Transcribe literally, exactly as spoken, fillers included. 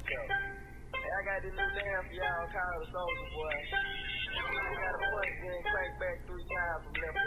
Hey, I got this new lamb for y'all called the Soldier Boy. I got a punch, then crank back three times from left